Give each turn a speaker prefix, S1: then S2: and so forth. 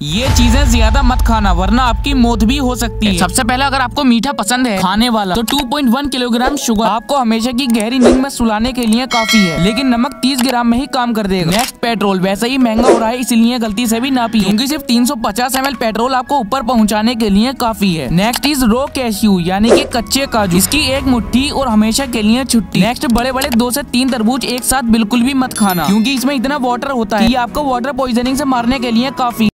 S1: ये चीजें ज्यादा मत खाना वरना आपकी मौत भी हो सकती है। सबसे पहले अगर आपको मीठा पसंद है खाने वाला तो 2.1 किलोग्राम शुगर आपको हमेशा की गहरी नींद में सुलाने के लिए काफी है, लेकिन नमक 30 ग्राम में ही काम कर देगा। नेक्स्ट पेट्रोल, वैसे ही महंगा हो रहा है इसलिए गलती से भी ना पिए, क्योंकि सिर्फ 350 ml पेट्रोल आपको ऊपर पहुँचाने के लिए काफी है। नेक्स्ट इज रो कैश्यू यानी कि कच्चे काजू, इसकी एक मुट्ठी और हमेशा के लिए छुट्टी। नेक्स्ट बड़े बड़े 2 से 3 तरबूज एक साथ बिल्कुल भी मत खाना, क्योंकि इसमें इतना वाटर होता है कि आपको वाटर पॉइजनिंग से मारने के लिए काफी